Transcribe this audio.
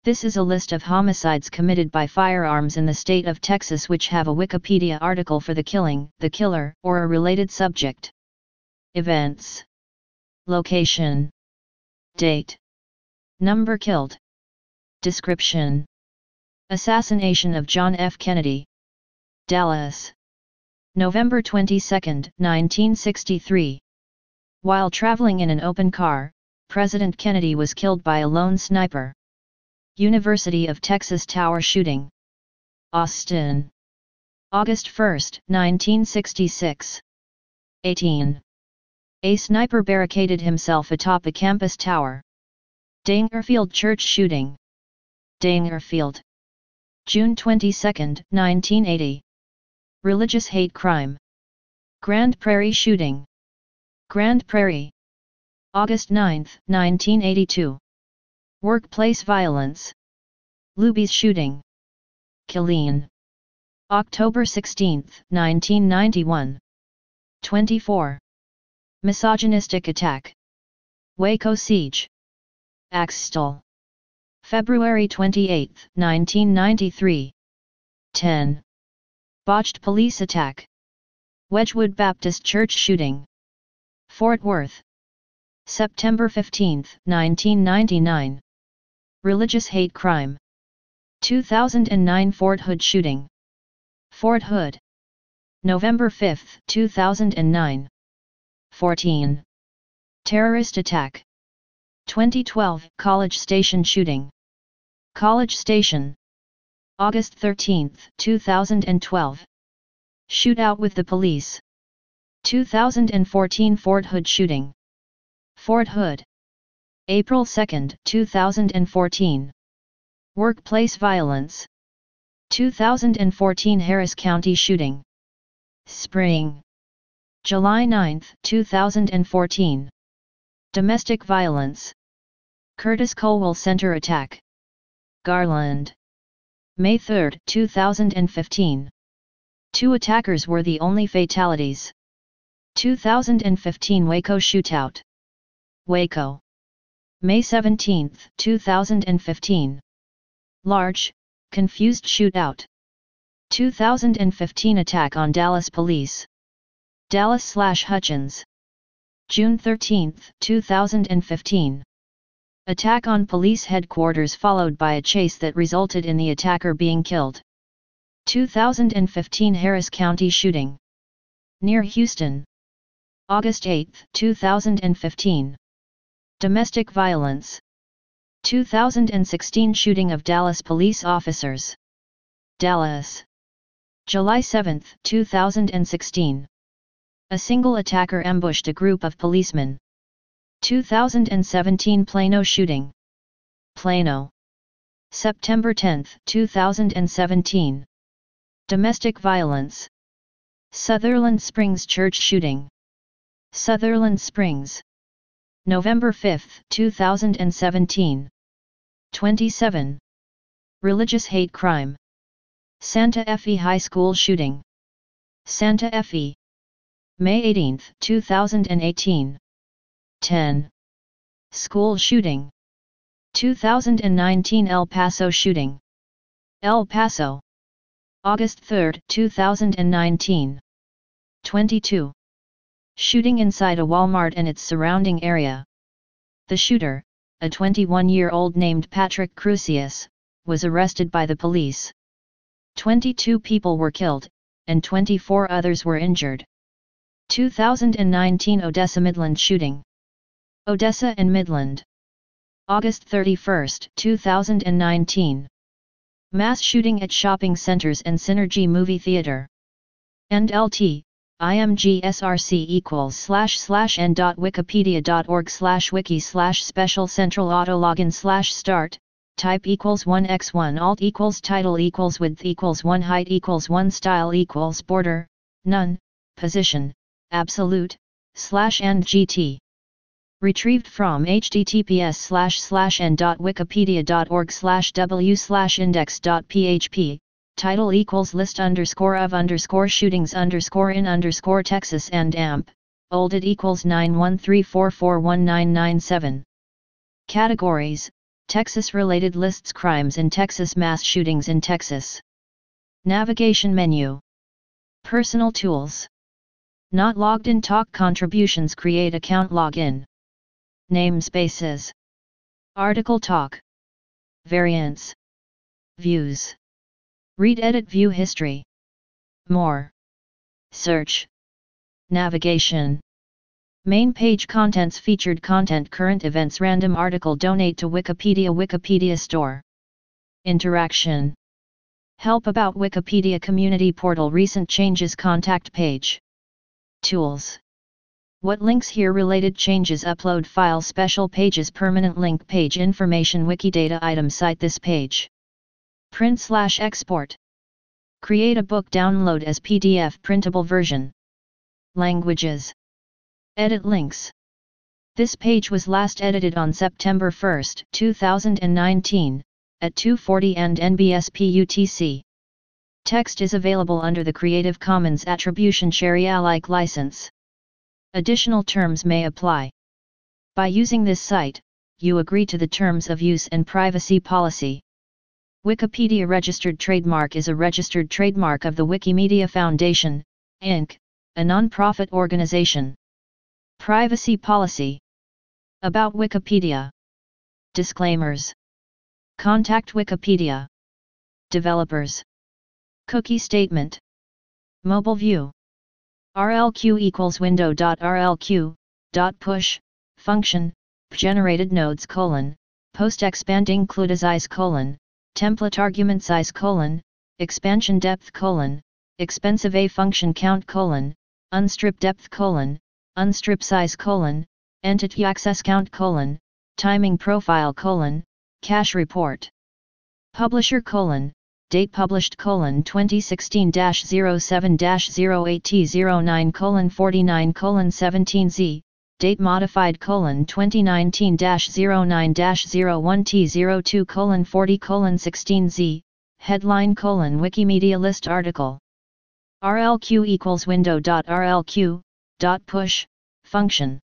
This is a list of homicides committed by firearms in the state of Texas which have a Wikipedia article for the killing, the killer, or a related subject. Events. Location. Date. Number killed. Description. Assassination of John F. Kennedy. Dallas. November 22, 1963. While traveling in an open car, President Kennedy was killed by a lone sniper. University of Texas Tower shooting. Austin. August 1, 1966. 18. A sniper barricaded himself atop a campus tower. Dangerfield Church shooting. Dangerfield. June 22, 1980. Religious hate crime. Grand Prairie shooting. Grand Prairie. August 9, 1982. Workplace violence. Luby's shooting. Killeen. October 16, 1991. 24. Misogynistic attack. Waco siege. Axstell. February 28, 1993. 10. Botched police attack. Wedgwood Baptist Church shooting. Fort Worth. September 15, 1999. Religious hate crime. 2009 Fort Hood shooting. Fort Hood. November 5, 2009. 14. Terrorist attack. 2012 College Station shooting. College Station. August 13, 2012. Shootout with the police. 2014 Fort Hood shooting. Fort Hood. April 2, 2014. Workplace violence. 2014 Harris County shooting. Spring. July 9, 2014. Domestic violence. Curtis Colwell Center attack. Garland. May 3, 2015. 2 attackers were the only fatalities. 2015 Waco shootout. Waco. May 17, 2015. Large, confused shootout. 2015 attack on Dallas police. Dallas/Hutchins. June 13, 2015. Attack on police headquarters followed by a chase that resulted in the attacker being killed. 2015 Harris County shooting. Near Houston. August 8, 2015. Domestic violence. 2016 shooting of Dallas police officers. Dallas. July 7, 2016. A single attacker ambushed a group of policemen. 2017 Plano shooting. Plano. September 10, 2017. Domestic violence. Sutherland Springs Church shooting. Sutherland Springs. November 5, 2017. 27. Religious hate crime. Santa Fe High School shooting. Santa Fe. May 18, 2018. 10. School shooting. 2019 El Paso shooting. El Paso. August 3, 2019. 22. Shooting inside a Walmart and its surrounding area. The shooter, a 21-year-old named Patrick Crusius, was arrested by the police. 22 people were killed, and 24 others were injured. 2019 Odessa Midland shooting. Odessa and Midland. August 31, 2019. Mass shooting at shopping centers and Synergy movie theater. NLT, img/n.wikipedia.org/wiki/special central auto login /start, type equals 1x1 alt equals title equals width equals 1 height equals 1 style equals border, none, position, absolute, /and gt. Retrieved from https://n.wikipedia.org/w/index.php, title equals list _of shootings _ Texas and amp, olded equals 913441997. Categories, Texas-related lists crimes in Texas mass shootings in Texas. Navigation menu. Personal tools. Not logged in talk contributions create account login. Namespaces. Article talk. Variants. Views. Read edit view history. More. Search. Navigation. Main page contents featured content current events random article donate to Wikipedia store. Interaction. Help about Wikipedia community portal recent changes contact page. Tools. What links here related changes upload file special pages permanent link page information Wikidata item cite this page. Print/export. Create a book download as PDF printable version. Languages. Edit links. This page was last edited on September 1, 2019, at 2:40 and NBSP UTC. Text is available under the Creative Commons Attribution Share Alike license. Additional terms may apply. By using this site, you agree to the terms of use and privacy policy. Wikipedia registered trademark is a registered trademark of the Wikimedia Foundation, Inc., a non-profit organization. Privacy policy. About Wikipedia. Disclaimers. Contact Wikipedia. Developers. Cookie statement. Mobile view. RLQ equals window.rlq.push, function, generated nodes : post expand include size : template argument size : expansion depth : expensive a function count : unstrip depth : unstrip size : entity access count : timing profile : cache report. Publisher : date published : 2016-07-08T09:49:17Z, date modified : 2019-09-01T02:40:16Z, headline : Wikimedia list article. RLQ equals window.rlq.push, function.